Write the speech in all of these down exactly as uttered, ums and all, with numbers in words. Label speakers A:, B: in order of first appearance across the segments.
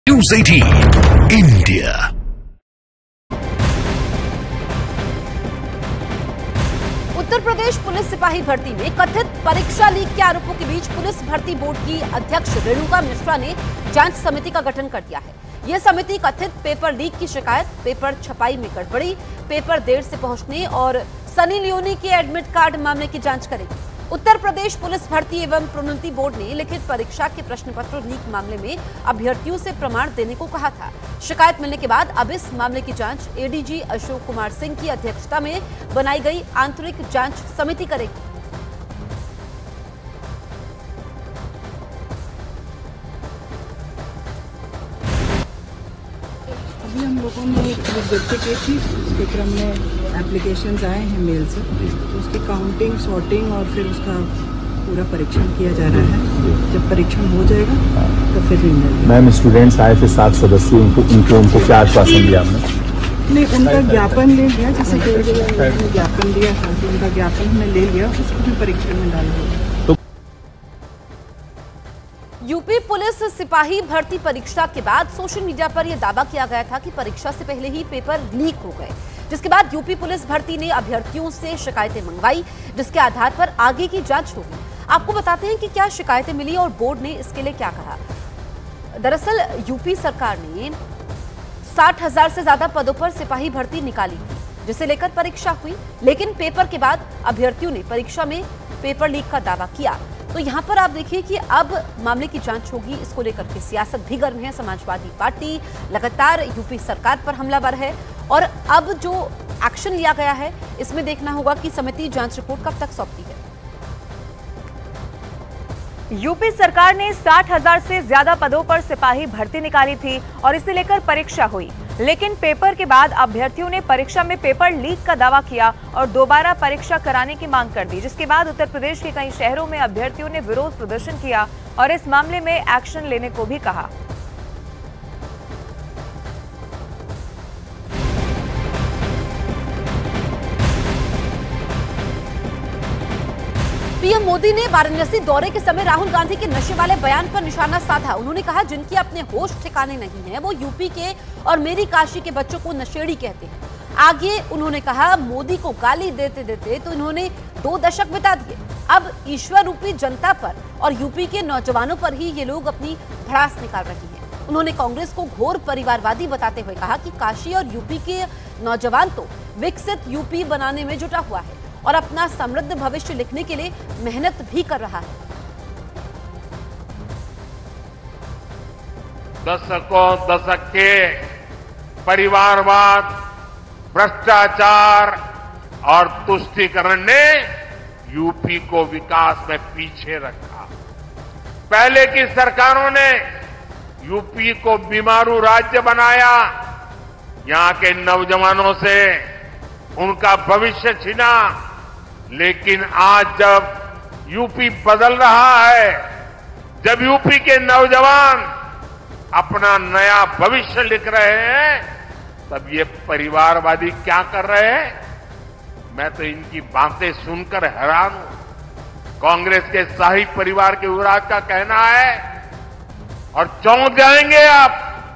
A: News अठारह India.
B: Uttar Pradesh police सिपाही भर्ती में कथित परीक्षा लीक के आरोपों के बीच पुलिस भर्ती बोर्ड की अध्यक्ष रेणुका मिश्रा ने जांच समिति का गठन कर दिया है। यह समिति कथित पेपर लीक की शिकायत, पेपर छपाई में गड़बड़ी, पेपर देर से पहुंचने और सनी लियोनी के एडमिट कार्ड मामले की जांच करेगी। उत्तर प्रदेश पुलिस भर्ती एवं प्रोन्नति बोर्ड ने लिखित परीक्षा के प्रश्न पत्र लीक मामले में अभ्यर्थियों से प्रमाण देने को कहा था। शिकायत मिलने के बाद अब इस मामले की जांच एडीजी अशोक कुमार सिंह की अध्यक्षता में बनाई गई आंतरिक जांच समिति करेगी।
C: अभी हम लोगों ने एक विज्ञप्ति की थी, उसके क्रम में एप्लीकेशंस आए हैं मेल से, तो उसकी काउंटिंग, सॉर्टिंग और फिर उसका पूरा परीक्षण किया जा रहा है। जब परीक्षण हो जाएगा तो फिर निर्णय।
D: मैम, स्टूडेंट्स आए थे सात सदस्य, उनको उनको उनको क्या आश्वासन दिया आपने?
C: नहीं, उनका ज्ञापन ले लिया, जैसे कि ज्ञापन दिया था तो उनका ज्ञापन हमने ले लिया, उसको भी परीक्षण में डाला होगा।
B: यूपी पुलिस सिपाही भर्ती परीक्षा के बाद सोशल मीडिया पर यह दावा किया गया था कि परीक्षा से पहले ही पेपर लीक हो गए, जिसके बाद यूपी पुलिस भर्ती ने अभ्यर्थियों से शिकायतें मंगवाई, जिसके आधार पर आगे की जांच होगी। आपको बताते हैं कि क्या शिकायतें मिली और बोर्ड ने इसके लिए क्या कहा। दरअसल यूपी सरकार ने साठ हजार से ज्यादा पदों पर सिपाही भर्ती निकाली थी, जिसे लेकर परीक्षा हुई, लेकिन पेपर के बाद अभ्यर्थियों ने परीक्षा में पेपर लीक का दावा किया। तो यहाँ पर आप देखिए कि अब मामले की जांच होगी। इसको लेकर के सियासत भी गर्म है। समाजवादी पार्टी लगातार यूपी सरकार पर हमलावर है और अब जो एक्शन लिया गया है इसमें देखना होगा कि समिति जांच रिपोर्ट कब तक सौंपती है।
E: यूपी सरकार ने साठ हजार से ज्यादा पदों पर सिपाही भर्ती निकाली थी और इसे लेकर परीक्षा हुई, लेकिन पेपर के बाद अभ्यर्थियों ने परीक्षा में पेपर लीक का दावा किया और दोबारा परीक्षा कराने की मांग कर दी, जिसके बाद उत्तर प्रदेश के कई शहरों में अभ्यर्थियों ने विरोध प्रदर्शन किया और इस मामले में एक्शन लेने को भी कहा।
B: पीएम मोदी ने वाराणसी दौरे के समय राहुल गांधी के नशे वाले बयान पर निशाना साधा। उन्होंने कहा, जिनके अपने होश ठिकाने नहीं है वो यूपी के और मेरी काशी के बच्चों को नशेड़ी कहते हैं। आगे उन्होंने कहा, मोदी को गाली देते देते तो इन्होंने दो दशक बिता दिए। अब ईश्वर रूपी जनता पर और यूपी के नौजवानों पर ही ये लोग अपनी भड़ास निकाल रहे हैं। उन्होंने कांग्रेस को घोर परिवारवादी बताते हुए कहा कि काशी और यूपी के नौजवान तो विकसित यूपी बनाने में जुटा हुआ है और अपना समृद्ध भविष्य लिखने के लिए मेहनत भी कर रहा है।
F: दशकों दशक के परिवारवाद, भ्रष्टाचार और तुष्टीकरण ने यूपी को विकास में पीछे रखा। पहले की सरकारों ने यूपी को बीमारू राज्य बनाया, यहां के नौजवानों से उनका भविष्य छीना। लेकिन आज जब यूपी बदल रहा है, जब यूपी के नौजवान अपना नया भविष्य लिख रहे हैं, तब ये परिवारवादी क्या कर रहे हैं? मैं तो इनकी बातें सुनकर हैरान हूं। कांग्रेस के शाही परिवार के युवराज का कहना है और चौंक जाएंगे आप।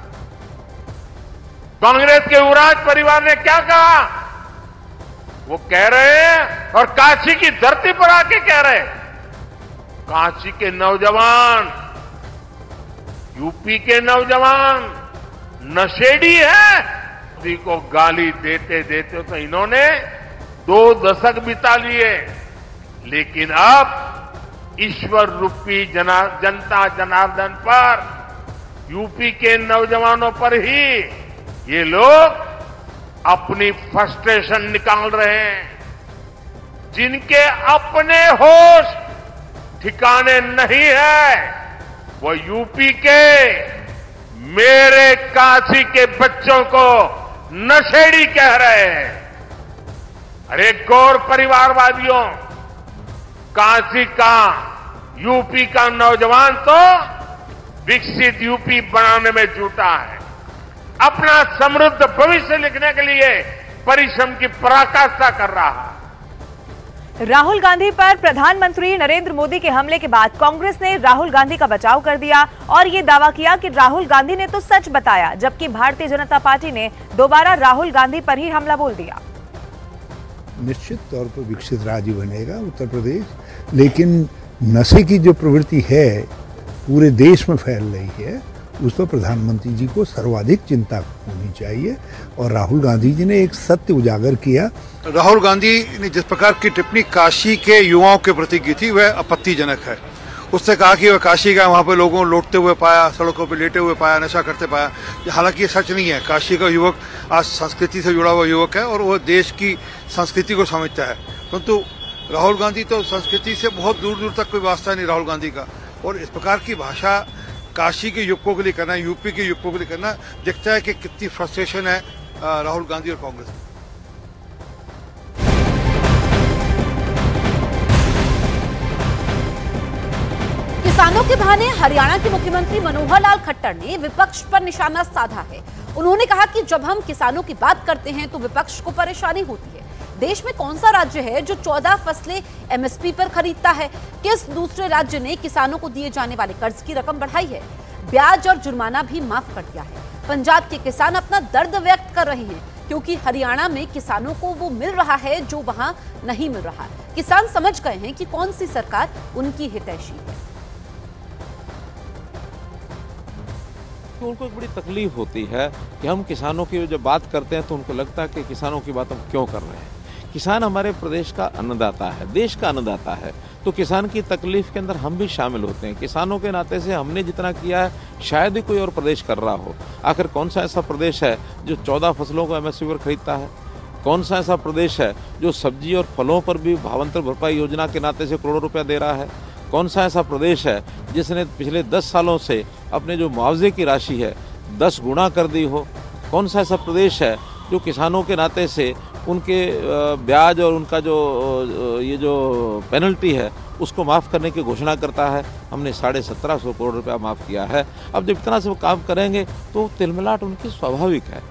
F: कांग्रेस के युवराज परिवार ने क्या कहा? वो कह रहे हैं और काशी की धरती पर आके कह रहे हैं, काशी के नौजवान, यूपी के नौजवान नशेड़ी है। मोदी को गाली देते देते तो इन्होंने दो दशक बिता लिए, लेकिन अब ईश्वर रूपी जना, जनता जनार्दन पर, यूपी के नौजवानों पर ही ये लोग अपनी फ्रस्ट्रेशन निकाल रहे हैं। जिनके अपने होश ठिकाने नहीं है वो यूपी के मेरे काशी के बच्चों को नशेड़ी कह रहे हैं। अरे गौर परिवारवादियों, काशी का, यूपी का नौजवान तो विकसित यूपी बनाने में जुटा है, अपना समृद्ध भविष्य लिखने के लिए परिश्रम की पराकाष्ठा कर रहा है।
E: राहुल गांधी पर प्रधानमंत्री नरेंद्र मोदी के हमले के बाद कांग्रेस ने राहुल गांधी का बचाव कर दिया और ये दावा किया कि राहुल गांधी ने तो सच बताया, जबकि भारतीय जनता पार्टी ने दोबारा राहुल गांधी पर ही हमला बोल दिया।
G: निश्चित तौर पर विकसित राज्य बनेगा उत्तर प्रदेश, लेकिन नशे की जो प्रवृत्ति है पूरे देश में फैल रही है, उस पर प्रधानमंत्री जी को सर्वाधिक चिंता होनी चाहिए। और राहुल गांधी जी ने एक सत्य उजागर किया।
H: राहुल गांधी ने जिस प्रकार की टिप्पणी काशी के युवाओं के प्रति की थी वह आपत्तिजनक है। उसने कहा कि वह काशी का वहाँ पे लोगों को लौटते हुए पाया, सड़कों पे लेटे हुए पाया, नशा करते पाया। हालांकि ये सच नहीं है। काशी का युवक आज संस्कृति से जुड़ा हुआ युवक है और वह देश की संस्कृति को समझता है, परंतु राहुल गांधी तो संस्कृति से बहुत दूर दूर तक कोई वास्ता नहीं राहुल गांधी का। और इस प्रकार की भाषा काशी के युवकों के लिए करना, यूपी के युवकों के लिए करना, दिखता है कि कितनी फ्रस्ट्रेशन है राहुल गांधी और कांग्रेस में।
B: किसानों के बहाने हरियाणा के मुख्यमंत्री मनोहर लाल खट्टर ने विपक्ष पर निशाना साधा है। उन्होंने कहा कि जब हम किसानों की बात करते हैं तो विपक्ष को परेशानी होती है। देश में कौन सा राज्य है जो चौदह फसलें एमएसपी पर खरीदता है? किस दूसरे राज्य ने किसानों को दिए जाने वाले कर्ज की रकम बढ़ाई है? ब्याज और जुर्माना भी माफ कर दिया है। पंजाब के किसान अपना दर्द व्यक्त कर रहे हैं क्योंकि हरियाणा में किसानों को वो मिल रहा है जो वहां नहीं मिल रहा। किसान समझ गए हैं कि कौन सी सरकार उनकी हितैषी है।
I: उनको एक बड़ी तकलीफ होती है कि हम किसानों की जब बात करते हैं तो उनको लगता है कि किसानों की बात हम क्यों कर रहे हैं। किसान हमारे प्रदेश का अन्नदाता है, देश का अन्नदाता है, तो किसान की तकलीफ के अंदर हम भी शामिल होते हैं। किसानों के नाते से हमने जितना किया है शायद ही कोई और प्रदेश कर रहा हो। आखिर कौन सा ऐसा प्रदेश है जो चौदह फसलों को एमएसपी पर खरीदता है? कौन सा ऐसा प्रदेश है जो सब्जी और फलों पर भी भावांतर भरपाई योजना के नाते से करोड़ों रुपया दे रहा है? कौन सा ऐसा प्रदेश है जिसने पिछले दस सालों से अपने जो मुआवजे की राशि है दस गुना कर दी हो? कौन सा ऐसा प्रदेश है जो किसानों के नाते से उनके ब्याज और उनका जो ये जो पेनल्टी है उसको माफ़ करने की घोषणा करता है? हमने साढ़े सत्रह सौ करोड़ रुपया माफ़ किया है। अब जब इतना से वो काम करेंगे तो तिलमिलाट उनकी स्वाभाविक है।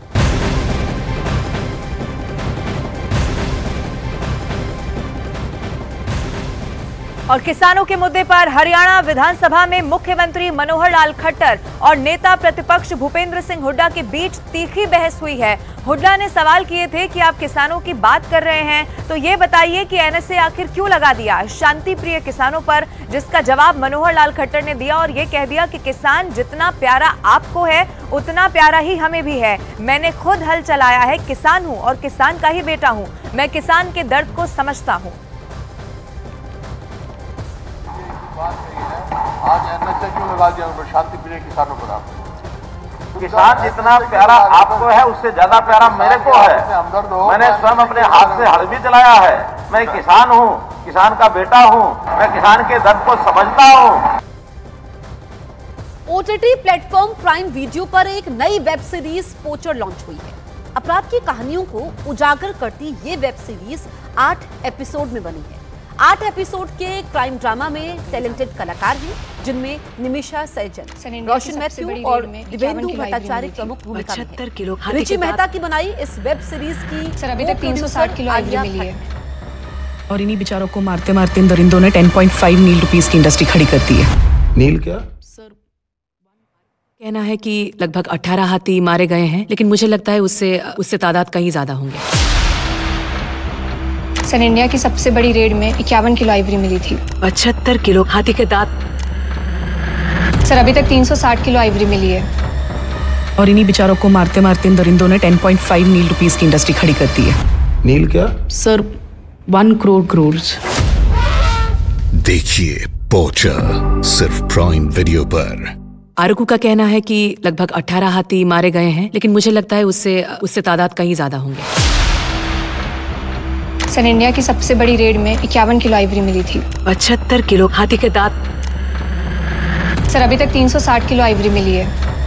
E: और किसानों के मुद्दे पर हरियाणा विधानसभा में मुख्यमंत्री मनोहर लाल खट्टर और नेता प्रतिपक्ष भूपेंद्र सिंह हुड्डा के बीच तीखी बहस हुई है। हुड्डा ने सवाल किए थे कि आप किसानों की बात कर रहे हैं तो ये बताइए कि एनएसए आखिर क्यों लगा दिया शांति प्रिय किसानों पर, जिसका जवाब मनोहर लाल खट्टर ने दिया और ये कह दिया कि किसान जितना प्यारा आपको है उतना प्यारा ही हमें भी है। मैंने खुद हल चलाया है, किसान हूँ और किसान का ही बेटा हूँ। मैं किसान के दर्द को समझता हूँ।
F: आज एनएसए क्यों लगा दिया शांति प्रिय किसानों पर? आप
J: किसान जितना प्यारा आपको है उससे ज्यादा प्यारा मेरे को है। मैंने स्वयं अपने हाथ से हल भी चलाया है। मैं किसान हूँ, किसान का बेटा हूँ, मैं किसान के दर्द को समझता हूँ।
B: ओटीटी प्लेटफॉर्म प्राइम वीडियो पर एक नई वेब सीरीज पोचर लॉन्च हुई है। अपराध की कहानियों को उजागर करती ये वेब सीरीज आठ एपिसोड में बनी है। आठ एपिसोड के क्राइम ड्रामा में टैलेंटेड कलाकार हैं, जिनमें निमिषा सैजन, रोशन मैथ्यू और दिवेंदु भट्टाचार्य प्रमुख भूमिका में हैं। रिची मेहता की बनाई इस वेब सीरीज की
K: सर अभी तक तीन सौ साठ किलो आइवरी मिली है और इन्हीं बेचारों को मारते मारते इन दरिंदों ने दस पॉइंट पाँच नील रुपीस की इंडस्ट्री खड़ी कर दी है।
D: नील क्या?
K: सर कहना है कि लगभग अठारह हाथी मारे गए हैं, लेकिन मुझे लगता है उससे उससे तादाद कहीं ज्यादा होंगे।
L: सर इंडिया की सबसे बड़ी रेड में इक्यावन किलो आइवरी मिली थी।
K: पचहत्तर किलो हाथी के दांत।
L: सर अभी तक तीन सौ साठ किलो आइवरी मिली है
K: और इन्हीं बेचारों को मारते मारते इन दरिंदों ने दस पॉइंट पाँच नील रुपीस की इंडस्ट्री खड़ी कर दी है।
D: नील क्या?
K: Sir one crore crore.
A: देखिए पोचर सिर्फ प्राइम वीडियो पर।
K: आरकू का कहना है कि लगभग अठारह हाथी मारे गए हैं, लेकिन मुझे लगता है उससे उससे तादाद कहीं ज्यादा होंगे।
L: सर इंडिया की सबसे बड़ी रेड में इक्यावन किलो आइवरी मिली थी।
K: पचहत्तर किलो हाथी के दांत।
L: सर अभी तक तीन सौ साठ किलो आइवरी मिली है